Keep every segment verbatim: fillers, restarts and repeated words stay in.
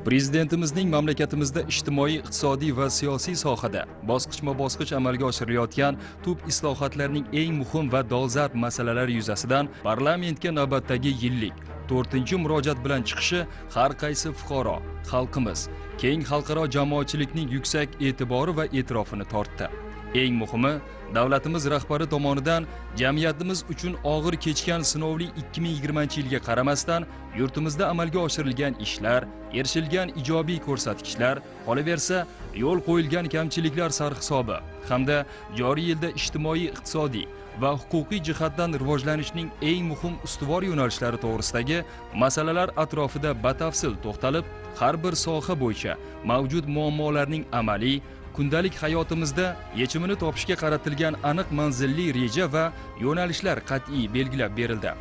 Prezidentimizning mamlakatimizda ijtimoiy, iqtisodiy va siyosiy sohada bosqichma-bosqich amalga oshirilayotgan tub islohotlarning eng muhim va dolzarb masalalari yuzasidan parlamentga navbatdagi yillik to'rtinchi murojaat bilan chiqishi har qaysi fuqaro, xalqimiz, keng xalqaro jamoatchilikning yuksak e'tibori va e'tirofini tortdi. Eng muhimi, davlatimiz rahbari tomonidan jamiyatimiz uchun og'ir kechgan sinovli ikki ming yigirmanchi yilga qaramasdan yurtimizda amalga oshirilgan ishlar, erishilgan ijobiy ko'rsatkichlar, qolaversa yo'l qo'yilgan kamchiliklar sarhisobi hamda joriy yilda ijtimoiy, iqtisodiy va huquqiy jihatdan rivojlanishning eng muhim ustuvor yo'nalishlari to'g'risidagi masalalar atrofida batafsil to'xtalib, har bir soha bo'yicha mavjud muammolarning amaliy kundalik hayotimizda yechimini topishga qaratilgan aniq manzilli reja va yo'nalishlar qat'iy belgilab berildi.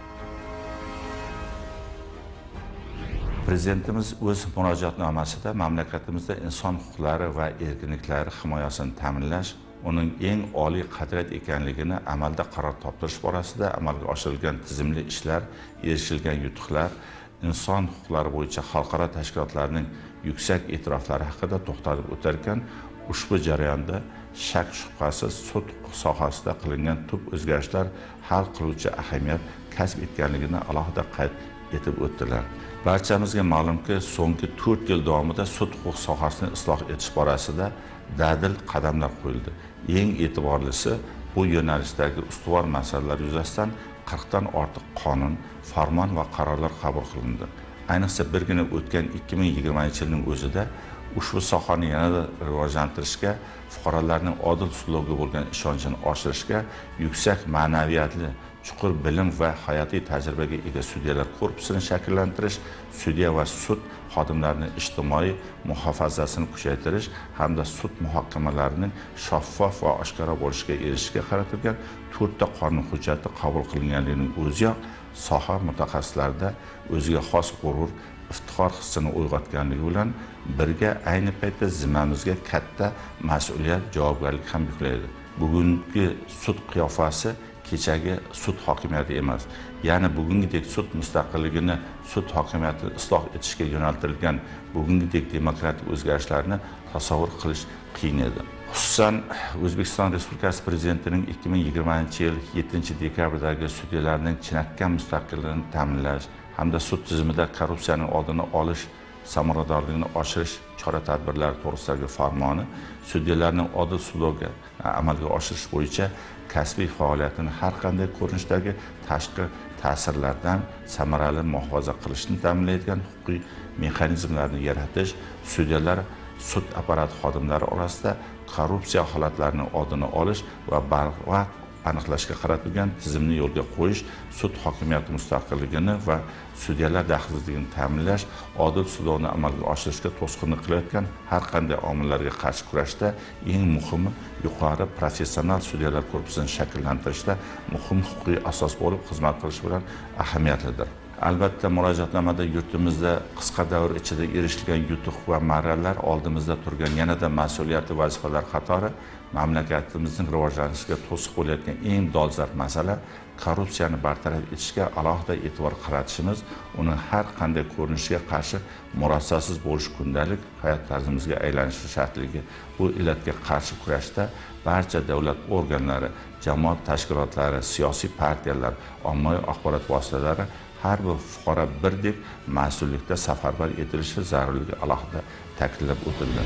Prezidentimiz o'z murojaatnomasida mamlakatimizda inson huquqlari va erkinliklari himoyasini ta'minlash uning eng oliy qadriyat ekanligini amalda qaror toptirish borasida amalga oshirilgan tizimli ishlar, erishilgan yutuqlar, inson huquqlari bo'yicha xalqaro tashkilotlarning yuksak e'tiroflari haqida to'xtalib o'tarkan, ushbu jarayonda shak shubhasiz sud sohasida qilingan tub o'zgarishlar hal qiluvchi ahamiyat kasb etganligini alohida qayd etib o'tdilar. Barchamizga ma'lumki, so'nggi to'rt yil davomida sud huquq sohasini isloh etish borasida dadil qadamlar qo'yildi. Eng e'tiborlisi bu yo'nalishdagi ustuvor masalalar yuzasidan qirqdan ortiq qonun, farmon va qarorlar qabul qilindi. Ayniqsa birgina o'tgan ikki ming yigirmanchi yilning o'zida ushbu sohani yanada rivojlantirishga, fuqarolarning odil sudlovga bo'lgan ishonchini oshirishga, yuksak ma'naviyatli, chuqur bilim va hayotiy tajribaga ega sudyalar korpusini shakllantirish, sudya va sud xodimlarining ijtimoiy muhofazasini kuchaytirish hamda sud muhokamalarining shaffof va oshkora bo'lishiga erishishga qaratilgan to'rtta qonun hujjati qabul qilinganligining o'ziyoq soha mutaxassislarida o'ziga xos g'urur, iftixor hissini uyg'otganligi bilan birga ayni paytda zimmamizga katta mas'uliyat, javobgarlik ham yuklaydi. Bugungi sud qiyofasi kechagi sud hokimiyati emas. Ya'ni bugungidek sud mustaqilligini, sud hokimiyatini isloh etishga yo'naltirilgan bugungidek demokratik o'zgarishlarni tasavvur qilish qiyin edi. Xususan, O'zbekiston Respublikasi Prezidentining ikki ming yigirmanchi yil yettinchi dekabrdagi sudyalarning chinakam mustaqilligini ta'minlash hamda sud tizimida korrupsiyaning oldini olish, samaradorligini oshirish chora-tadbirlari to'g'risidagi farmoni sudyalarning odil sudlovga amalga oshirish bo'yicha kasbiy faoliyatini har qanday ko'rinishdagi tashqi ta'sirlardan samarali muhofaza qilishni ta'minlaydigan huquqiy mexanizmlarni yaratish, sudyalar sud apparati xodimlari orasida korrupsiya holatlarining oldini olish va barvaqt aniqlashga qaratilgan tizimni yo'lga qo'yish, sud hokimiyati mustaqilligini va sudyalar daxlsizligini ta'minlash, odil sudlovni amalga oshirishga to'sqinlik qilayotgan har qanday omillarga qarshi kurashda eng muhimi yuqori professional sudyalar korpusini shakllantirishda muhim huquqiy asos bo'lib xizmat qilishi bilan ahamiyatlidir. Albatta, murojaatnomada yurtimizda qisqa davr ichida erishilgan yutuq va marralar, oldimizda turgan yanada mas'uliyatli vazifalar qatori mamlakatimizning rivojlanishiga to'siq bo'layotgan eng dolzarb masala korrupsiyani bartaraf etishga alohida e'tibor qaratishimiz, uning har qanday ko'rinishiga qarshi murosasiz bo'lish kundalik hayot tarzimizga aylanishi shartligi. Bu illatga qarshi kurashda barcha davlat organlari, jamoat tashkilotlari, siyosiy partiyalar, ommaviy axborot vositalari har bir fuqaro birdek mas'ullikda safarbar etilishi zarurligi alohida ta'kidlab o'tildi.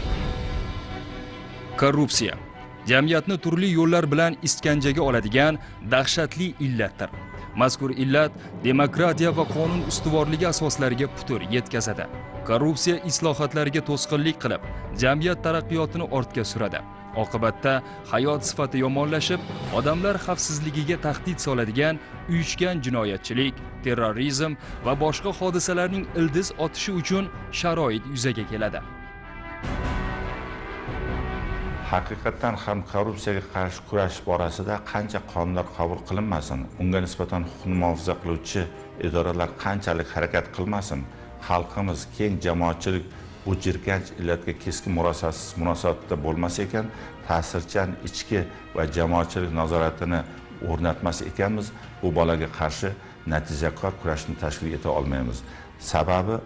Korrupsiya jamiyatni turli yo'llar bilan iskanjaga oladigan dahshatli illatdir. Mazkur illat demokratiya va qonun ustuvorligi asoslariga putur yetkazadi. Korrupsiya islohotlarga to'sqinlik qilib, jamiyat taraqqiyotini ortga suradi. Oqibatda hayot sifati yomonlashib, odamlar xavfsizligiga tahdid soladigan uyushgan jinoyatchilik, terrorizm va boshqa hodisalarning ildiz otishi uchun sharoit yuzaga keladi. Haqiqatan ham korrupsiyaga qarshi kurash borasida qancha qonunlar qabul qilinmasin, unga nisbatan huquqni muhofaza qiluvchi idoralar qanchalik harakat qilmasin, xalqimiz, keng jamoatchilik bu jirkanch illatga keskin murosasiz munosabatda bo'lmas ekan, ta'sirchan ichki va jamoatchilik nazoratini o'rnatmas ekanmiz, bu bolaga qarshi natijakor kurashni tashkil eta olmaymiz. Sababi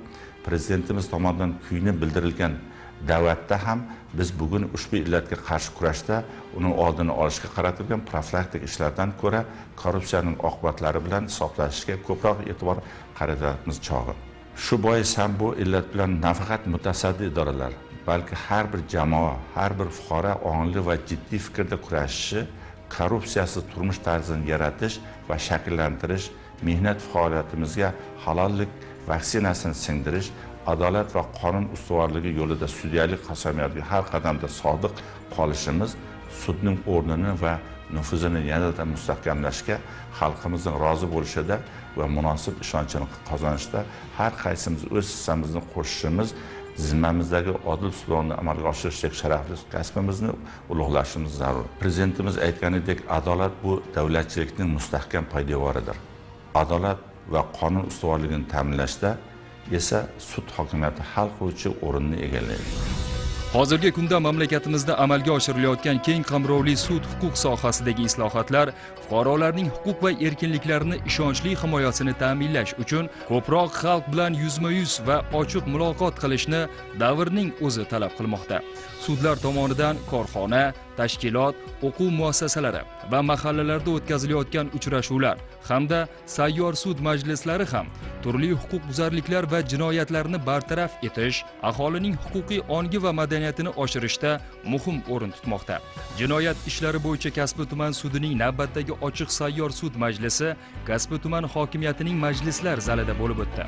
prezidentimiz tomonidan kuyni bildirilgan da'vatda ham biz bugun ushbu illatga qarshi kurashda uning oldini olishga qaratilgan profilaktik ishlardan ko'ra korrupsiyaning oqibatlari bilan hisoblashishga ko'proq e'tibor qaratamiz chog'i. Shu bois ham bu illat bilan nafaqat mutasaddi idoralar, balki har bir jamoa, har bir fuqaro ongli va jiddiy fikrda kurashishi, korrupsiyasiz turmush tarzini yaratish va shakllantirish, mehnat faoliyatimizga halollik vaksinasini singdirish, adolat va qonun ustuvorligi yo'lida sudyalik qasamyodiga har qadamda sodiq qolishimiz sudning o'rnini va nufuzini yanada mustahkamlashga, xalqimizning rozi bo'lishida va munosib ishonchini qozonishda har qaysimiz o'z hissamizni qo'shishimiz, zimmamizdagi odil sudlovni amalga oshirishdagi sharafli kasbimizni ulug'lashimiz zarur. Prezidentimiz aytganidek, adolat bu davlatchilikning mustahkam poydevoridir. Adolat va qonun ustuvorligini ta'minlashda esa sud hokimiyati hal qiluvchi o'rinni egallaydi. Hozirgi kunda mamlakatimizda amalga oshirilayotgan keng qamrovli sud huquq sohasidagi islohotlar fuqarolarning huquq va erkinliklarini ishonchli himoyasini ta'minlash uchun ko'proq xalq bilan yuzma-yuz va ochiq muloqot qilishni davrning o'zi talab qilmoqda. Sudlar tomonidan korxona, tashkilot, o'quv muassasalari va mahallalarda o'tkazilayotgan uchrashuvlar hamda sayyor sud majlislari ham turli huquqbuzarliklar va jinoyatlarni bartaraf etish, aholining huquqiy ongi va madaniyatini oshirishda muhim o'rin tutmoqda. Jinoyat ishlari bo'yicha Kasbi tuman sudining navbatdagi ochiq sayyor sud majlisi Kasbi tuman hokimiyatining majlislar zalida bo'lib o'tdi.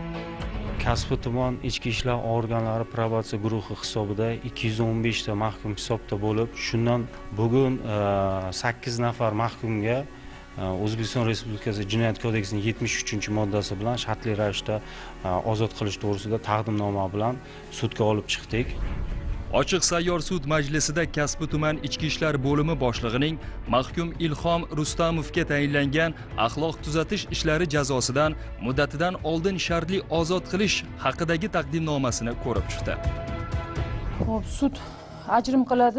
Kasbi tuman ichki ishlar organlari probatsiya guruhi hisobida ikki yuz o'n besh ta mahkum hisobda bo'lib, shundan bugun sakkiz nafar mahkumga O'zbekiston Respublikasi Jinoyat kodeksining yetmish uchinchi moddasi bilan shartli ravishda ozod qilish to'g'risida taqdimnoma bilan sudga olib chiqdik. Ochiq sayyor sud majlisida Kasbi tuman ichki ishlar bo'limi boshlig'ining mahkum Ilhom Rustamovga tayinlangan axloq tuzatish ishlari jazosidan muddatidan oldin shartli ozod qilish haqidagi taqdimnomasini ko'rib chiqdi. Xo'p, sud ajrim qiladi.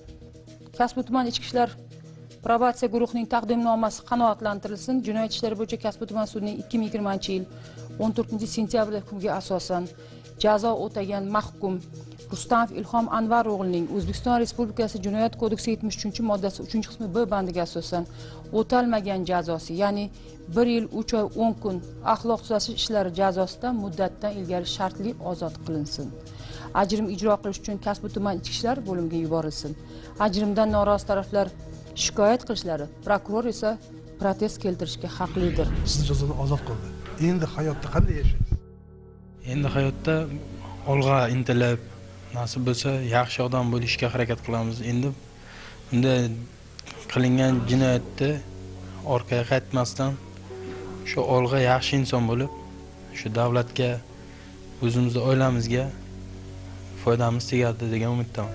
Kasbi tuman ichki ishlar probatsiya guruhining taqdimnomasi qanoatlantirilsin. Jinoyat ishlari bo'yicha Kasbi tuman sudining ikki ming yigirmanchi yil o'n to'rtinchi sentyabr hukmiga asosan jazo o'tagan mahkum Rustamov Ilhom Anvar o'g'lining O'zbekiston Respublikasi Jinoyat kodeksi yetmish uchinchi moddasi uchinchi qismi B bandiga asosan o'talmagan jazosi, ya'ni bir yil uch oy o'n kun axloq tuzatish ishlari jazosidan muddatdan ilgari shartli ozod qilinsin. Ajrim ijro qilish uchun Kasbi tuman ichki ishlar bo'limiga yuborilsin. Ajrimdan norozi taraflar shikoyat qilishlari, prokuror esa protest keltirishga haqlidir. Siz jazodan ozod qildi. Endi hayotda qanday yashaysiz? Endi hayotda olg'a intilib, nasib bo'lsa yaxshi odam bo'lishga harakat qilamiz. Endi bunday qilingan jinoyatni orqaga qaytmasdan shu olg'a yaxshi inson bo'lib, shu davlatga, o'zimizning oilamizga foydamiz tegadi degan umiddaman.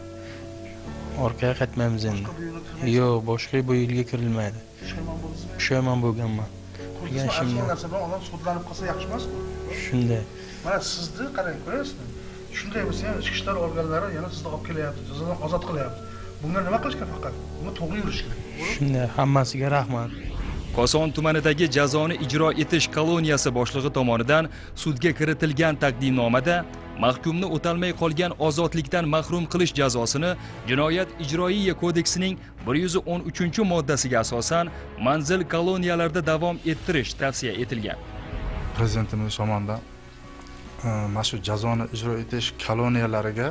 Orqaga qaytmaymiz endi. Yo'q, boshqa bu yilga kirilmaydi. Pushaymon bo'lasiz? Pushaymon bo'lganman. Qilgan ishimni narsa bilan odam sudlanib qolsa yaxshi emasmi? Shunday. Mana sizni qarang, ko'rasizmi? Shunday bo'lsa ham ichki ishlar organlari yana sizni olib kelyapti, jazodan ozod qilyapti. Bunga nima qilish kerak faqat? Buni to'g'ri yurish kerak. Shunday, hammasiga rahmat. Koson tumanidagi jazoni ijro etish koloniyasi boshlig'i tomonidan sudga kiritilgan taqdimnomada mahkumni o'talmay qolgan ozodlikdan mahrum qilish jazosini Jinoyat ijroiya kodeksining bir yuz o'n uchinchi moddasiga asosan manzil koloniyalarda davom ettirish tavsiya etilgan. Prezidentimiz tomonidan mana shu jazoni ijro etish koloniyalariga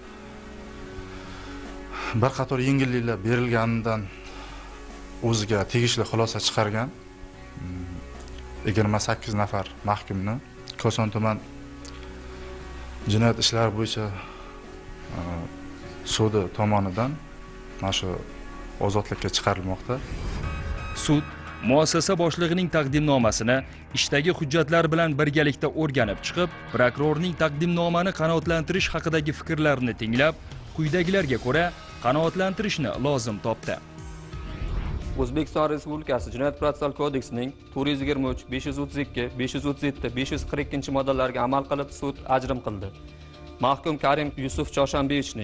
bir qator yengilliklar berilganidan o'ziga tegishli xulosa chiqargan. yigirma sakkiz nafar mahkumni Koson tuman jinoyat ishlari bo'yicha sudi tomonidan mana shu ozodlikka chiqarilmoqda. Sud muassasa boshlig'ining taqdimnomasini ishdagi hujjatlar bilan birgalikda o'rganib chiqib, prokurorning taqdimnomani qanoatlantirish haqidagi fikrlarini tinglab, quyidagilarga ko'ra qanoatlantirishni lozim topdi. O'zbekiston Respublikasi Jinoyat protsessual kodeksining to'rt yuz yigirma uch, besh yuz o'ttiz ikki, besh yuz o'ttiz yetti, besh yuz qirq ikkinchi moddalariga amal qilib sud ajrim qildi. Mahkum Karim Yusuf Choshanbeyevichning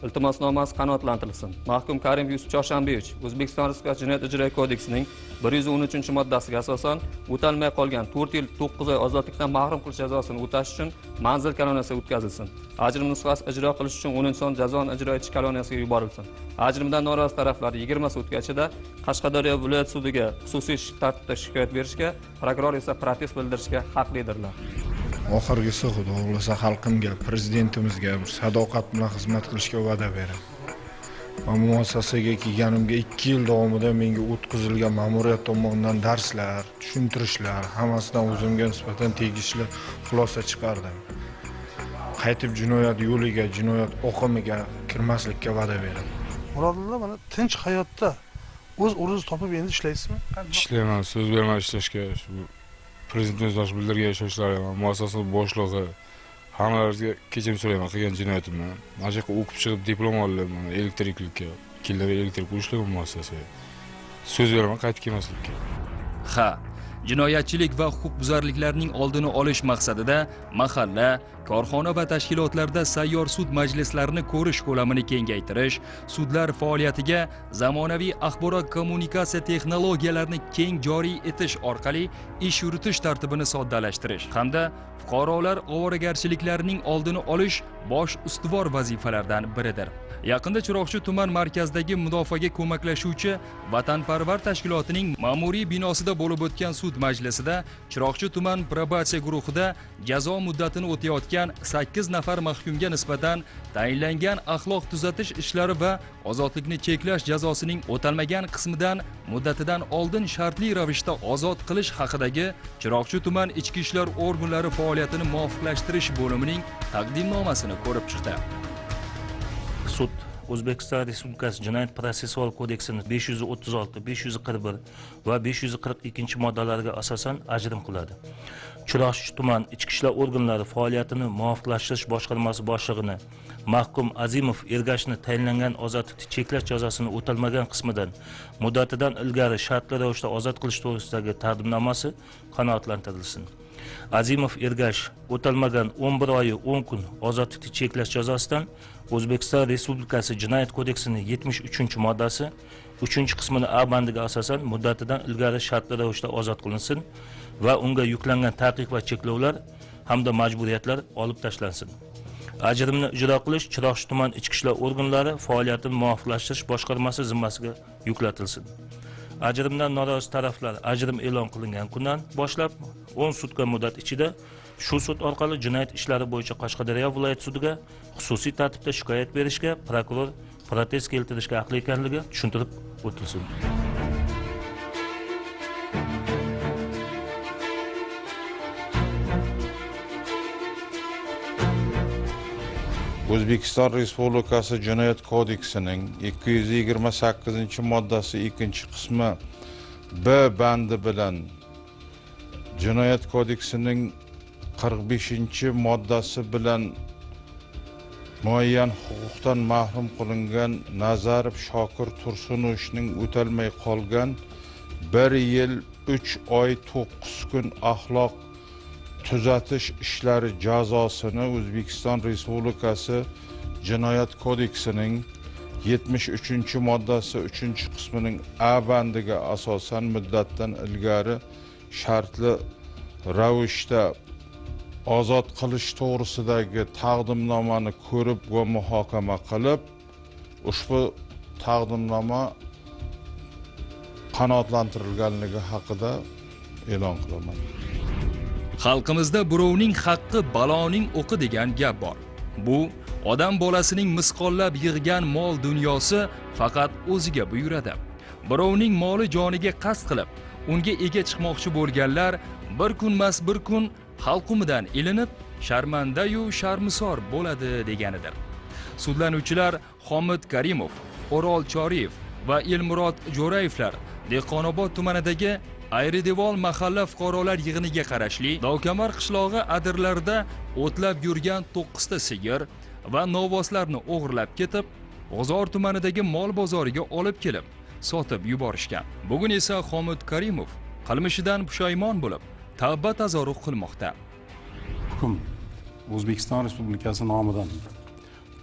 iltimosnomasi qanoatlantirilsin. Mahkum Karim Yusuf Chorshanbevich O'zbekiston Respublikasi Jinoyat ijro kodeksining bir yuz o'n uchinchi moddasiga asosan o'talmay qolgan to'rt yil to'qqiz oy ozodlikdan mahrum qilish jazosini o'tash uchun manzil koloniyasiga o'tkazilsin. Ajrim nusxasi ijro qilish uchun o'ninchi son jazoni ijro etish koloniyasiga yuborilsin. Ajrimdan norozi taraflar yigirma sutka ichida Qashqadaryo viloyat sudiga xususiy tartibda shikoyat berishga, prokuror esa protest bildirishga haqlidirlar. Oxirgisi xudo xohlasa xalqimga, prezidentimizga bir sadoqat bilan xizmat qilishga va'da beraman. Va muassasaga kelganimga ikki yil davomida menga o'tkazilgan ma'muriyat tomonidan darslar, tushuntirishlar, hammasidan o'zimga nisbatan tegishli xulosa chiqardim. Qaytib jinoyat yo'liga, jinoyat oqimiga kirmaslikka va'da beraman. Murodullo, mana tinch hayotda o'z o'rningizni topib endi ishlaysizmi? Ishlayman, so'z berman ishlashga. Prezidentimiz yosh bildirgan ishonchlarga, muassasa boshlig'i, hammalaringizga kechirim so'rayman qilgan jinoyatimdan. Mana shu yerga o'qib chiqib diplom oldim, mana elektriklikka, ikkilarda elektrik ishlayman muassasaga. So'z beraman qaytib kelmaslikka. Ha, jinoyatchilik va huquqbuzarliklarning oldini olish maqsadida mahalla, korxona va tashkilotlarda sayyor sud majlislarini ko'rish ko'lamini kengaytirish, sudlar faoliyatiga zamonaviy axborot kommunikatsiya texnologiyalarini keng joriy etish orqali ish yuritish tartibini soddalashtirish hamda fuqarolar ovoragarchiliklarining oldini olish bosh ustuvor vazifalardan biridir. Yaqinda Chiroqchi tuman markazidagi mudofaaga ko'maklashuvchi vatanparvar tashkilotining ma'muriy binosida bo'lib o'tgan sud majlisida Chiroqchi tuman probatsiya guruhida jazo muddatini o'tayotgan sakkiz nafar mahkumga nisbatan tayinlangan axloq tuzatish ishlari va ozodlikni cheklash jazosining o'talmagan qismidan muddatidan oldin shartli ravishda ozod qilish haqidagi Chiroqchi tuman ichki ishlar organlari faoliyatini muvofiqlashtirish bo'limining taqdimnomasini ko'rib chiqdi. Sud O'zbekiston Respublikasi Jinoyat protsessual kodeksining besh yuz o'ttiz olti, besh yuz qirq bir va besh yuz qirq ikkinchi moddalariga asosan ajrim qiladi. Chiroqchi tuman ichki ishlar organlari faoliyatini muvofiqlashtirish boshqarmasi boshlig'ini mahkum Azimov Ergashni tayinlangan ozodlikni cheklash jazosini o'talmagan qismidan muddatidan ilgari shartli ravishda ozod qilish to'g'risidagi taqdimnomasi qanoatlantirilsin. Azimov Ergash o'talmagan o'n bir oyi o'n kun ozodlikni cheklash jazosidan O'zbekiston Respublikasi Jinoyat kodeksining yetmish uchinchi moddasi uchinchi qismini A bandiga asosan muddatidan ilgari shartli ravishda ozod qilinsin va unga yuklangan taqiq va cheklovlar hamda majburiyatlar olib tashlansin. Ajrimni ijro qilish Chiroqchi tuman ichki ishlar organlari faoliyatini muvofiqlashtirish boshqarmasi zimmasiga yuklatilsin. Ajrimdan norozi taraflar ajrim e'lon qilingan kundan boshlab o'n sutka muddat ichida shu sud orqali jinoyat ishlari bo'yicha Qashqadaryo viloyat sudiga xususiy tartibda shikoyat berishga, prokuror protest keltirishga haqli ekanligi tushuntirib o'tilsin. O'zbekiston Respublikasi Jinoyat kodeksining ikki yuz yigirma sakkizinchi moddasi ikkinchi qismi B bandi bilan Jinoyat kodeksining qirq beshinchi moddasi bilan muayyan huquqdan mahrum qilingan Nazarov Shokir Tursunovning o'talmay qolgan bir yil uch oy to'qqiz kun axloq tuzatish ishlari jazosini O'zbekiston Respublikasi Jinoyat kodeksining yetmish uchinchi moddasi uchinchi qismining A bandiga asosan muddatdan ilgari shartli ravishda ozod qilish to'g'risidagi taqdimnomani ko'rib va muhokama qilib, ushbu taqdimnoma qanoatlantirilganligi haqida e'lon qilaman. Xalqimizda birovning haqqi baloning o'qi degan gap bor. Bu odam bolasining misqollab yig'gan mol dunyosi faqat o'ziga buyuradi. Birovning moli joniga qasd qilib, unga ega chiqmoqchi bo'lganlar bir kunmas bir kun xalqumidan ilinib, sharmanda-yu sharmisor bo'ladi deganidir. Sudlanuvchilar Xomid Karimov, O'rol Choriyev va Elmurod Jo'rayevlar Dehqonobod tumanidagi Ayridevol mahalla fuqarolar yig'iniga qarashli Dovkamar qishlog'i adirlarida o'tlab yurgan to'qqizta sigir va novvoslarni o'g'irlab ketib, G'uzor tumanidagi mol bozoriga olib kelib, sotib yuborishgan. Bugun esa Xomid Karimov qilmishidan pushaymon bo'lib, tavba tazarruq qilmoqda. Hukm O'zbekiston Respublikasi nomidan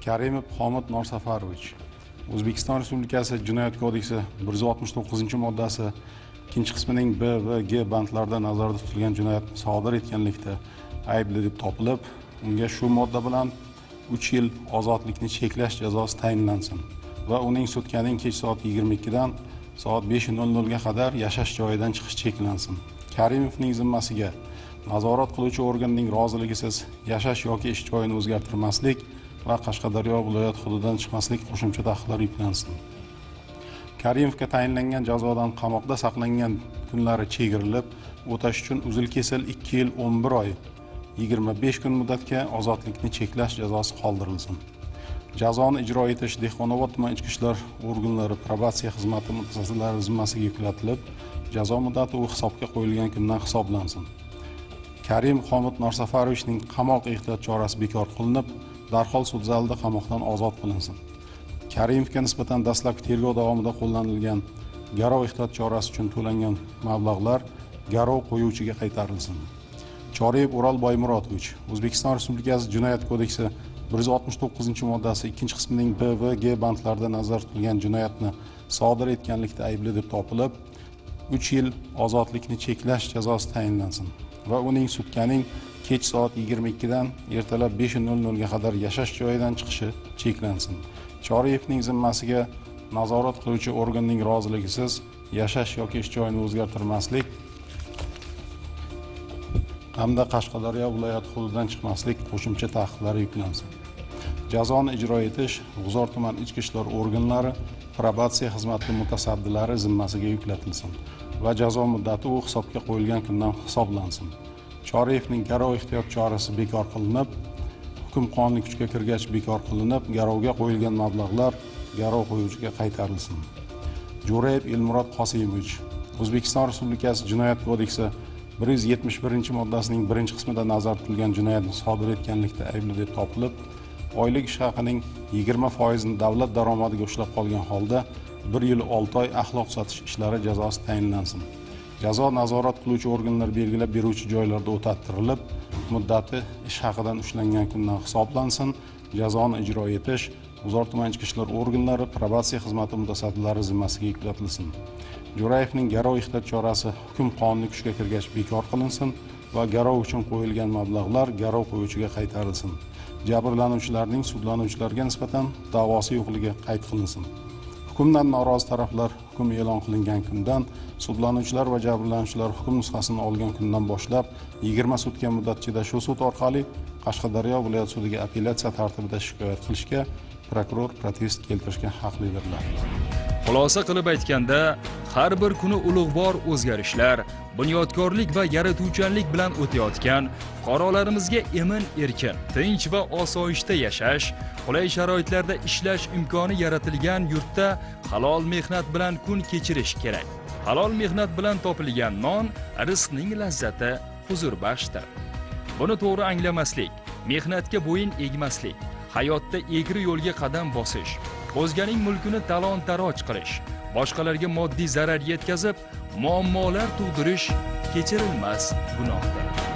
Karimov Xomut Norsafarovich. O'zbekiston Respublikasi Jinoyat kodeksi bir yuz oltmish to'qqizinchi moddasi ikkinchi qismining B va G bandlarida nazarda tutilgan jinoyatni sodir etganlikda aybli deb topilib, unga shu modda bilan uch yil ozodlikni cheklash jazosi tayinlansin va uning sutkaning kech soat yigirma ikkidan soat besh nol nolga qadar yashash joyidan chiqish cheklansin. Karimovning zimmasiga nazorat qiluvchi organning roziligisiz yashash yoki ish joyini o'zgartirmaslik va Qashqadaryo viloyat hududidan chiqmaslik qo'shimcha taqiqlari yuklansin. Karimovga tayinlangan jazodan qamoqda saqlangan kunlari chegirilib, o'tash uchun uzil-kesil ikki yil o'n bir oy yigirma besh kun muddatga ozodlikni cheklash jazosi qoldirilsin. Jazoni ijro etish Dehqonobod tuman ichki ishlar organlari probatsiya xizmati mutasaddilari zimmasiga yuklatilib, jazo muddati u hisobga qo'yilgan kundan hisoblansin. Karim Xomut Norsafarovichning qamoq ehtiyot chorasi bekor qilinib, darhol sud zalida qamoqdan ozod qilinsin. Karimovga nisbatan dastlabki tergov davomida qo'llanilgan garov ehtiyot chorasi uchun to'langan mablag'lar garov qo'yuvchiga qaytarilsin. Choriyev Ural Boymurodovich, O'zbekiston Respublikasi Jinoyat kodeksi bir yuz oltmish to'qqizinchi moddasi ikkinchi qismining B va G bandlarida nazarda tutilgan jinoyatni sodir etganlikda aybli deb topilib, uch yil ozodlikni cheklash jazosi tayinlansin va uning sutkaning kech soat yigirma ikkidan ertalab besh nol nolga qadar yashash joyidan chiqishi cheklansin. Choriyevning zimmasiga nazorat qiluvchi organning roziligisiz yashash yoki ish joyini o'zgartirmaslik hamda Qashqadaryo viloyati hududidan chiqmaslik qo'shimcha taqiqlari yuklansin. Jazoni ijro etish G'uzor tuman ichki ishlar organlari probatsiya xizmati mutasaddilari zimmasiga yuklatilsin va jazo muddati u hisobga qo'yilgan kundan hisoblansin. Choriyevning garov ehtiyot chorasi bekor qilinib, hukm qonuniy kuchga kirgach bekor qilinib, garovga qo'yilgan mablag'lar garov qo'yuvchiga qaytarilsin. Jo'rayev Elmurod Qosimovich, O'zbekiston Respublikasi Jinoyat kodeksi bir yuz yetmish birinchi moddasining birinchi qismida nazarda tutilgan jinoyatni sodir etganlikda aybli deb topilib, oylik ish haqining yigirma foizini davlat daromadiga ushlab qolgan holda bir yil olti oy axloq sotish ishlari jazosi tayinlansin. Jazo nazorat qiluvchi organlar belgilab beruvchi joylarda o'tattirilib, muddati ish haqidan ushlangan kundan hisoblansin. Jazoni ijro etish G'uzor tuman ichki ishlar organlari probatsiya xizmati mutasaddilari zimmasiga yuklatilsin. Jo'rayevning garov ehtiyot chorasi hukm qonuniy kuchga kirgach bekor qilinsin va garov uchun qo'yilgan mablag'lar garov qo'yuvchiga qaytarilsin. Jabrlanuvchilarning sudlanuvchilarga nisbatan da'vosi yo'qligi qayd qilinsin. Hukmdan norozi taraflar hukm e'lon qilingan kundan, sudlanuvchilar va jabrlanuvchilar hukm nusxasini olgan kundan boshlab yigirma sutka muddat ichida shu sud orqali Qashqadaryo viloyat sudiga apellyatsiya tartibida shikoyat qilishga, prokuror protest keltirishga haqlidirlar. Xulosa qilib aytganda, har bir kuni ulug'bor o'zgarishlar, bunyodkorlik va yaratuvchanlik bilan o'tayotgan fuqarolarimizga emin-erkin, tinch va osoyishta yashash, qulay sharoitlarda ishlash imkoni yaratilgan yurtda halol mehnat bilan kun kechirish kerak. Halol mehnat bilan topilgan non rizqning lazzati huzurbaxshdir. Buni to'g'ri anglamaslik, mehnatga bo'yin egmaslik, hayotda egri yo'lga qadam bosish, o'zganing mulkini talon-taroj qilish, boshqalarga moddiy zarar yetkazib, muammolar tug'dirish kechirilmas gunohdir.